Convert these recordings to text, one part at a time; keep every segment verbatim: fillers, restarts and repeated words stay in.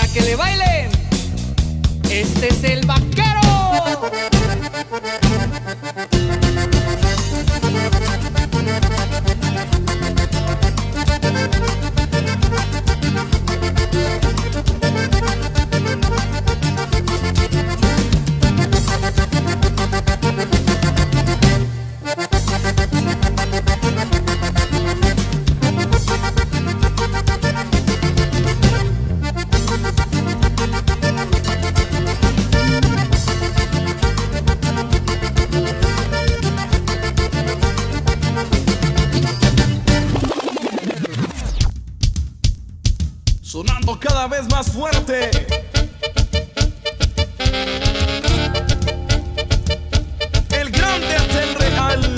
que le bailen. Este es el vaquero. Sonando cada vez más fuerte. El grande hasta el real.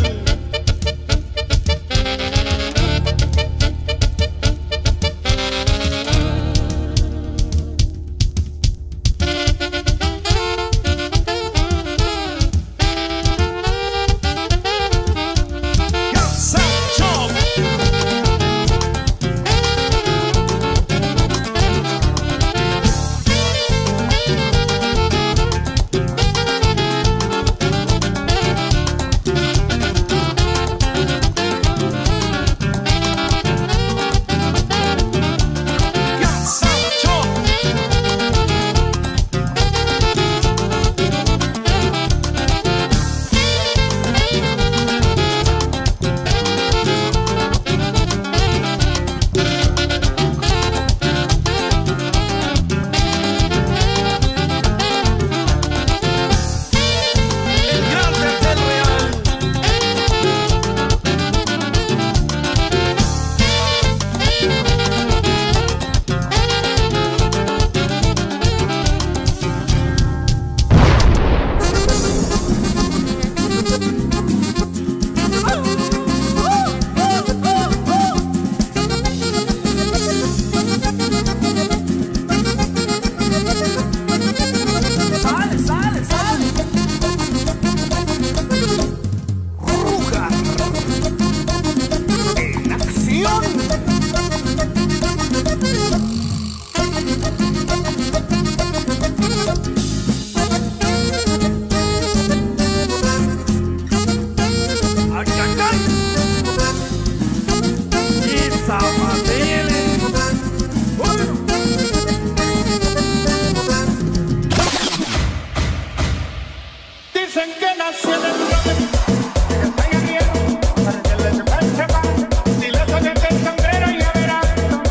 Dicen que nació en el norte, que está en el hielo, para que le sepan sepa. Si le soy el sombrero y ya verás.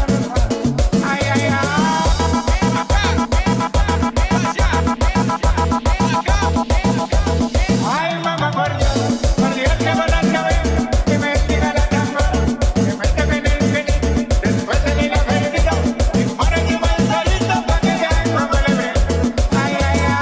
Ay, ay, ay. Ay, mamá, por Dios, por Dios que va la cabeza, que me tira la cama, que me teme en el feliz, después de mi nacerito, y por el mal solito, pa' que vean cómo le ven. Ay, ay, ay.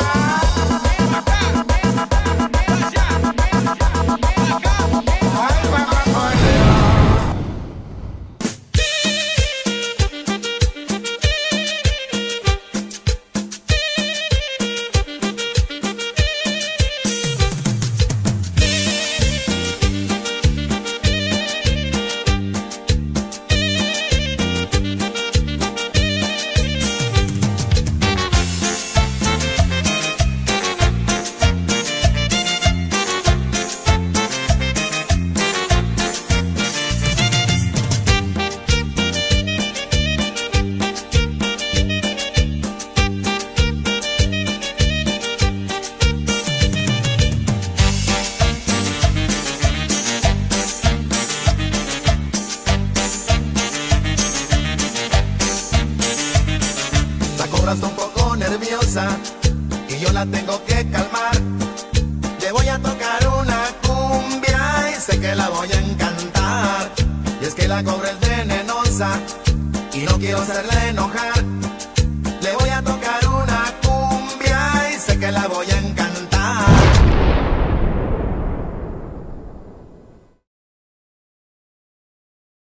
Está un poco nerviosa y yo la tengo que calmar. Le voy a tocar una cumbia y sé que la voy a encantar. Y es que la cobra es venenosa y no quiero hacerla enojar.